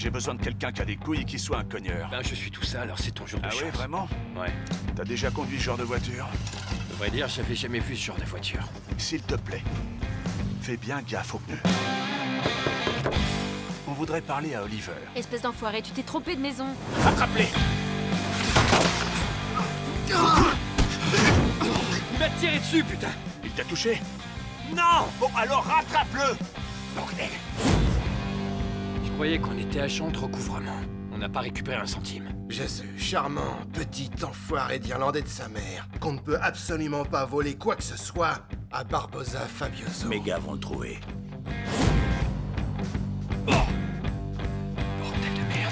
J'ai besoin de quelqu'un qui a des couilles et qui soit un cogneur. Ben, je suis tout ça, alors c'est ton jour de Ah chance. ouais, vraiment? Ouais. T'as déjà conduit ce genre de voiture? À vrai dire, j'avais jamais vu ce genre de voiture. S'il te plaît, fais bien gaffe aux pneus. On voudrait parler à Oliver. Espèce d'enfoiré, tu t'es trompé de maison. Attrape-les! Il m'a tiré dessus, putain! Il t'a touché? Non! Bon, alors rattrape-le! Bordel! Je croyais qu'on était à champ de recouvrement. On n'a pas récupéré un centime. Jésus, charmant, petit enfoiré d'Irlandais de sa mère, qu'on ne peut absolument pas voler quoi que ce soit à Barbosa Fabioso. Mes gars vont le trouver. Bordel de merde!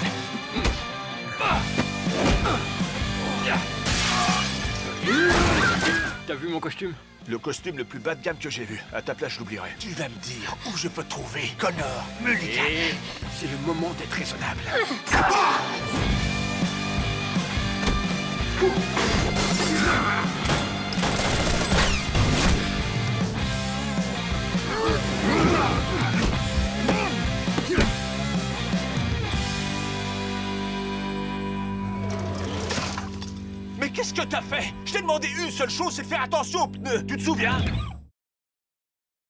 T'as vu mon costume? Le costume le plus bas de gamme que j'ai vu. À ta place, je l'oublierai. Tu vas me dire où je peux te trouver, Connor, Mulligan. Et c'est le moment d'être raisonnable. Mais qu'est-ce que t'as fait? Je t'ai demandé une seule chose, c'est faire attention aux pneus. Tu te souviens?